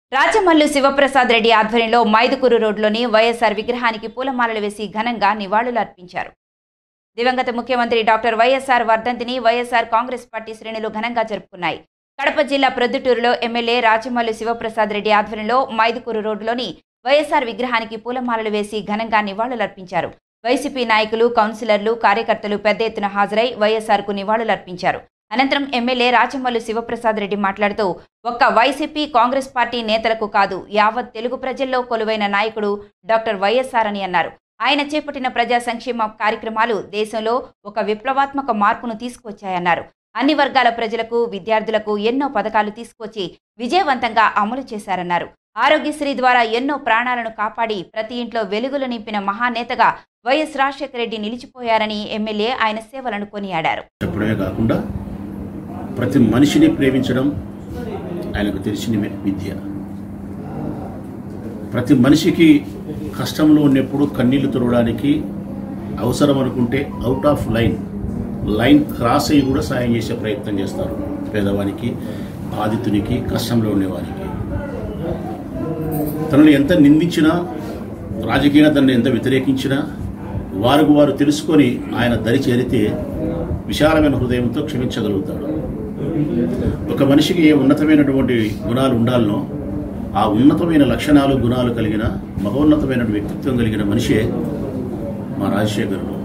రాజమల్లు శివప్రసాద్ రెడ్డి ఆధ్వర్యంలో మైదుకూరు రోడ్లోని వైఎస్ఆర్ విగ్రహానికి పూలమాలలు వేసి ఘనంగా నివాళులర్పించారు. దివంగత ముఖ్యమంత్రి డాక్టర్ వైఎస్ఆర్ వర్ధంతిని వైఎస్ఆర్ కాంగ్రెస్ పార్టీ శ్రేణులు ఘనంగా జరుపుకున్నాయి. కడప జిల్లా ప్రొద్దుటూరులో ఎమ్మెల్యే రాజమల్లు శివప్రసాద్ రెడ్డి ఆధ్వర్యంలో మైదుకూరు రోడ్లోని వైఎస్ఆర్ విగ్రహానికి పూలమాలలు వేసి ఘనంగా నివాళులర్పించారు. వైసీపీ నాయకులు, కౌన్సిలర్లు, కార్యకర్తలు పెద్ద ఎత్తున హాజరై వైఎస్ఆర్కు నివాళులర్పించారు. అనంతరం ఎమ్మెల్యే రాజమల్లు శివప్రసాద్ రెడ్డి మాట్లాడుతూ, ఒక్క వైసీపీ, కాంగ్రెస్ పార్టీ నేతలకు కాదు, యావత్ తెలుగు ప్రజల్లో కొలువైన నాయకుడు డాక్టర్ వైఎస్ఆర్ అని అన్నారు. ఆయన చేపట్టిన ప్రజా సంక్షేమ కార్యక్రమాలు దేశంలో ఒక విప్లవాత్మక మార్పును తీసుకొచ్చాయన్నారు. అన్ని వర్గాల ప్రజలకు, విద్యార్థులకు ఎన్నో పథకాలు తీసుకొచ్చి విజయవంతంగా అమలు చేశారన్నారు. ఆరోగ్యశ్రీ ద్వారా ఎన్నో ప్రాణాలను కాపాడి ప్రతి ఇంట్లో వెలుగులు నింపిన మహానేతగా వైఎస్ రాజశేఖర రెడ్డి నిలిచిపోయారని ఎమ్మెల్యే ఆయన సేవలను కొనియాడారు. ప్రతి మనిషిని ప్రేమించడం ఆయనకు తెలిసిన విద్య. ప్రతి మనిషికి కష్టంలో ఉన్నప్పుడు కన్నీళ్లు తుడవడానికి అవసరం అనుకుంటే అవుట్ ఆఫ్ లైన్ క్రాస్ అయ్యి కూడా సాయం చేసే ప్రయత్నం చేస్తారు. పేదవానికి, బాధితునికి, కష్టంలో ఉండేవానికి. తనను ఎంత నిందించినా, రాజకీయంగా తనను ఎంత వ్యతిరేకించినా వారు తెలుసుకొని ఆయన దరి చేరితే విశాలమైన హృదయంతో క్షమించగలుగుతాడు. ఒక మనిషికి ఏ ఉన్నతమైనటువంటి గుణాలు ఉండాలనో ఆ ఉన్నతమైన లక్షణాలు, గుణాలు కలిగిన మహోన్నతమైన వ్యక్తిత్వం కలిగిన మనిషే మా రాజశేఖరుడు.